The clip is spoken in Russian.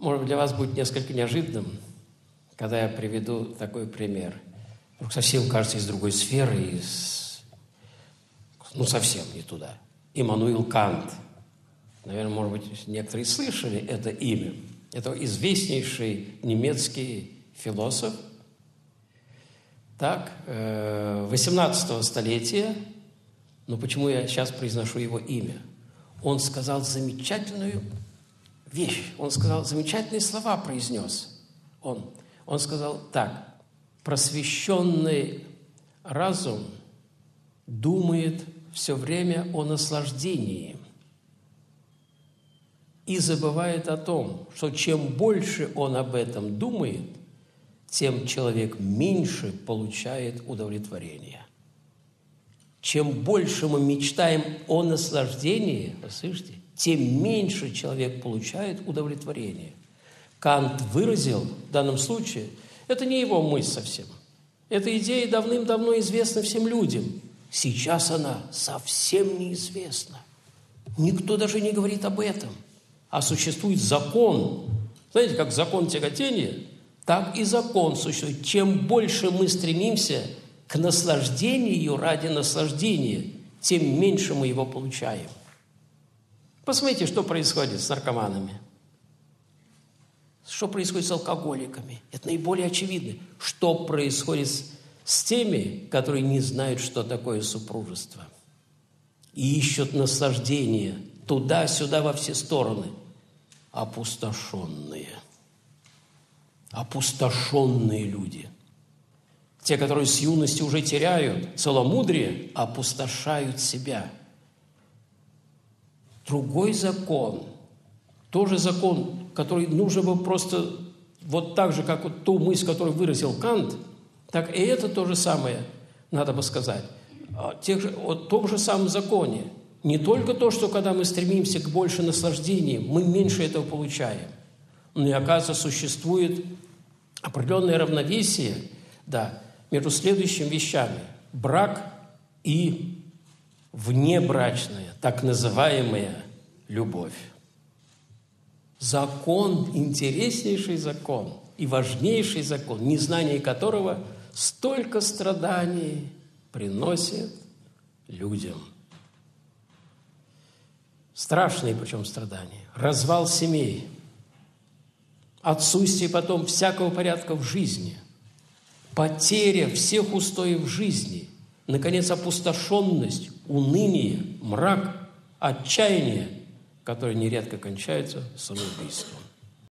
Может быть, для вас будет несколько неожиданным, когда я приведу такой пример. Вдруг совсем, кажется, из другой сферы, совсем не туда. Иммануил Кант. Наверное, может быть, некоторые слышали это имя. Это известнейший немецкий философ. Так, 18 столетия, но почему я сейчас произношу его имя? Он сказал замечательную вещь, он сказал замечательные слова, произнес. Он сказал так: просвещенный разум думает все время о наслаждении и забывает о том, что чем больше он об этом думает, тем человек меньше получает удовлетворения. Чем больше мы мечтаем о наслаждении, слышите, тем меньше человек получает удовлетворение. Кант выразил в данном случае, это не его мысль совсем. Эта идея давным-давно известна всем людям. Сейчас она совсем неизвестна. Никто даже не говорит об этом. А существует закон. Знаете, как закон тяготения, так и закон существует. Чем больше мы стремимся к наслаждению ради наслаждения, тем меньше мы его получаем. Посмотрите, что происходит с наркоманами. Что происходит с алкоголиками? Это наиболее очевидно. Что происходит с теми, которые не знают, что такое супружество, и ищут наслаждение туда-сюда во все стороны? Опустошенные. Опустошенные люди. Те, которые с юности уже теряют целомудрие, опустошают себя. Другой закон, тоже закон, который нужно бы просто вот так же, как вот ту мысль, которую выразил Кант, так и это то же самое, надо бы сказать. О том же самом законе. Не только то, что когда мы стремимся к больше наслаждения, мы меньше этого получаем. Но и, оказывается, существует определенное равновесие, между следующими вещами. Брак и внебрачная, так называемая любовь. Закон, интереснейший закон и важнейший закон, незнание которого столько страданий приносит людям. Страшные причем страдания. Развал семей, отсутствие потом всякого порядка в жизни, потеря всех устоев жизни, наконец, опустошенность, уныние, мрак, отчаяние, которые нередко кончаются самоубийством.